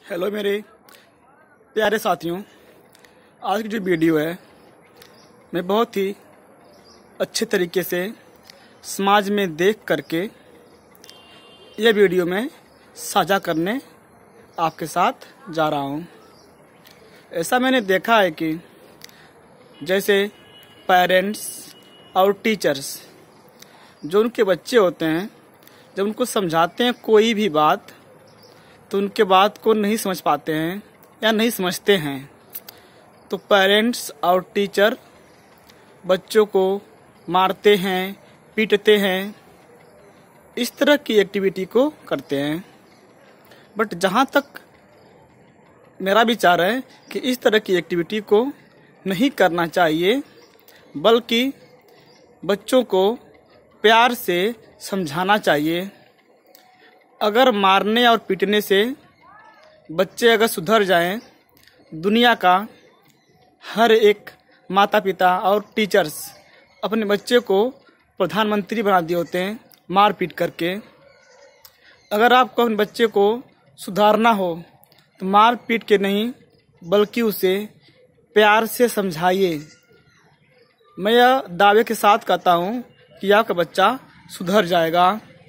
Hello मेरे प्यारे साथियों, आज की जो वीडियो है मैं बहुत ही अच्छे तरीके से समाज में देख करके यह वीडियो में साझा करने आपके साथ जा रहा हूँ। ऐसा मैंने देखा है कि जैसे पेरेंट्स और टीचर्स जो उनके बच्चे होते हैं, जब उनको समझाते हैं कोई भी बात तो उनके बात को नहीं समझ पाते हैं या नहीं समझते हैं, तो पेरेंट्स और टीचर बच्चों को मारते हैं, पीटते हैं, इस तरह की एक्टिविटी को करते हैं। बट जहाँ तक मेरा विचार है कि इस तरह की एक्टिविटी को नहीं करना चाहिए, बल्कि बच्चों को प्यार से समझाना चाहिए। अगर मारने और पीटने से बच्चे अगर सुधर जाएं, दुनिया का हर एक माता पिता और टीचर्स अपने बच्चे को प्रधानमंत्री बना दिए होते हैं मार पीट करके। अगर आपको अपने बच्चे को सुधारना हो तो मार पीट के नहीं, बल्कि उसे प्यार से समझाइए। मैं यह दावे के साथ कहता हूँ कि आपका बच्चा सुधर जाएगा।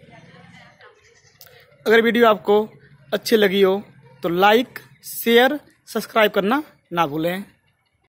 अगर वीडियो आपको अच्छी लगी हो तो लाइक, शेयर, सब्सक्राइब करना ना भूलें।